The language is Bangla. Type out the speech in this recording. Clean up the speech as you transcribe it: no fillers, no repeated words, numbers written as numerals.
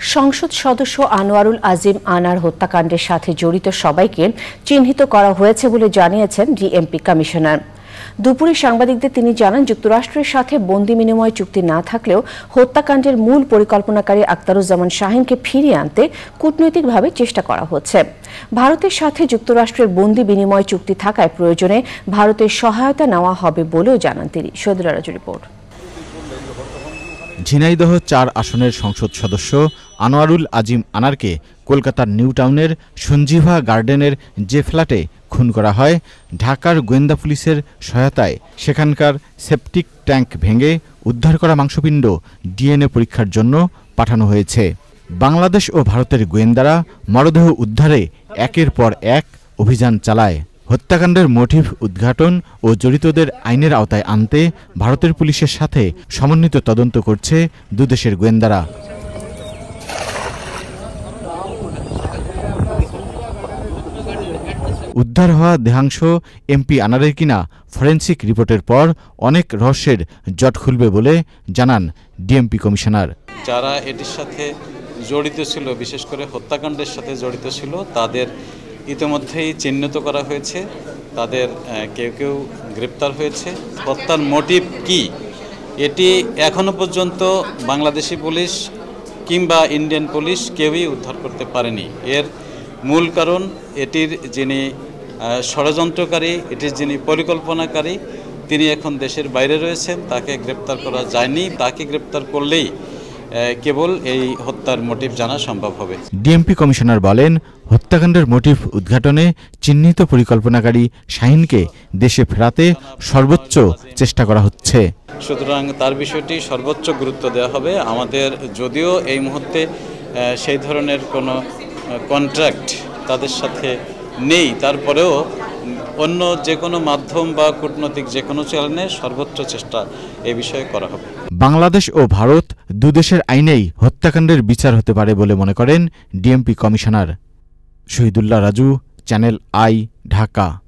সংসদ সদস্য আনোয়ারুল আজিম আনার হত্যাকাণ্ডের সাথে জড়িত সবাইকে চিহ্নিত করা হয়েছে বলে জানিয়েছেন ডিএমপি কমিশনার। দুপুরে সাংবাদিকদের তিনি জানান, যুক্তরাষ্ট্রের সাথে বন্দি বিনিময় চুক্তি না থাকলেও হত্যাকাণ্ডের মূল পরিকল্পনাকারী আখতারুজ্জামান শাহীনকে ফিরিয়ে আনতে কূটনৈতিকভাবে চেষ্টা করা হচ্ছে। ভারতের সাথে যুক্তরাষ্ট্রের বন্দি বিনিময় চুক্তি থাকায় প্রয়োজনে ভারতের সহায়তা নেওয়া হবে বলেও জানান তিনি। শহীদুল্লাহ রাজু রিপোর্ট। ঝিনাইদহ ৪ আসনের সংসদ সদস্য আনোয়ারুল আজিম আনারকে কলকাতার নিউ টাউনের সঞ্জীভা গার্ডেনের যে ফ্ল্যাটে খুন করা হয়, ঢাকার গোয়েন্দা পুলিশের সহায়তায় সেখানকার সেপটিক ট্যাঙ্ক ভেঙে উদ্ধার করা মাংসপিণ্ড ডিএনএ পরীক্ষার জন্য পাঠানো হয়েছে। বাংলাদেশ ও ভারতের গোয়েন্দারা মরদেহ উদ্ধারে একের পর এক অভিযান চালায়। হত্যাকাণ্ডের মোটিভ উদ্ঘাটন ও জড়িতদের আইনের আওতায় আনতে ভারতের পুলিশের সাথে সমন্বিত তদন্ত করছে দুদেশের গোয়েন্দারা। উদ্ধার হওয়া দেহাংশ এমপি আনারের কিনা ফরেনসিক রিপোর্টের পর অনেক রহস্যের জট খুলবে বলে জানান ডিএমপি কমিশনার। যারা এটির সাথে জড়িত ছিল, বিশেষ করে হত্যাকাণ্ডের সাথে জড়িত ছিল, তাদের ইতিমধ্যেই চিহ্নিত করা হয়েছে। তাদের কেউ কেউ গ্রেপ্তার হয়েছে। হত্যার মোটিভ কি, এটি এখনো পর্যন্ত বাংলাদেশি পুলিশ কিংবা ইন্ডিয়ান পুলিশ কেউই উদ্ধার করতে পারেনি। এর মূল কারণ, এটির যিনি ষড়যন্ত্রকারী, এটির যিনি পরিকল্পনাকারী, তিনি এখন দেশের বাইরে রয়েছেন, তাকে গ্রেপ্তার করা যায়নি। তাকে গ্রেপ্তার করলেই কেবল এই হত্যার মোটিভ জানা সম্ভব হবে। ডিএমপি কমিশনার বলেন, হত্যাকাণ্ডের মোটিভ উদ্ঘাটনে চিহ্নিত পরিকল্পনাকারী শাহীনকে দেশে ফেরাতে সর্বোচ্চ চেষ্টা করা হচ্ছে। সুতরাং তার বিষয়টি সর্বোচ্চ গুরুত্ব দেওয়া হবে। আমাদের যদিও এই মুহূর্তে সেই ধরনের কোনো কন্ট্রাক্ট তাদের সাথে নেই, তারপরেও অন্য যে কোনো মাধ্যম বা কূটনৈতিক যে কোনো চ্যানেলে সর্বোচ্চ চেষ্টা এই বিষয়ে করা হবে। বাংলাদেশ ও ভারত দুদেশের আইনেই হত্যাকাণ্ডের বিচার হতে পারে বলে মনে করেন DMP commissioner. Shahidullah Raju, channel I, Dhaka.